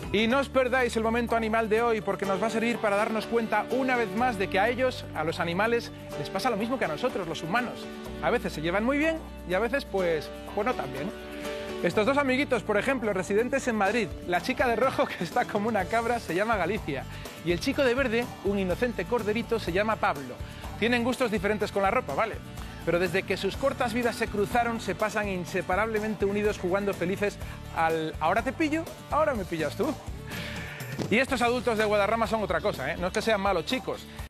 Y no os perdáis el momento animal de hoy porque nos va a servir para darnos cuenta una vez más de que a ellos, a los animales, les pasa lo mismo que a nosotros, los humanos. A veces se llevan muy bien y a veces pues no tan bien. Estos dos amiguitos, por ejemplo, residentes en Madrid, la chica de rojo, que está como una cabra, se llama Galicia, y el chico de verde, un inocente corderito, se llama Pablo. Tienen gustos diferentes con la ropa, ¿vale? Pero desde que sus cortas vidas se cruzaron, se pasan inseparablemente unidos jugando felices al ahora te pillo, ahora me pillas tú. Y estos adultos de Guadarrama son otra cosa, ¿eh? No es que sean malos chicos.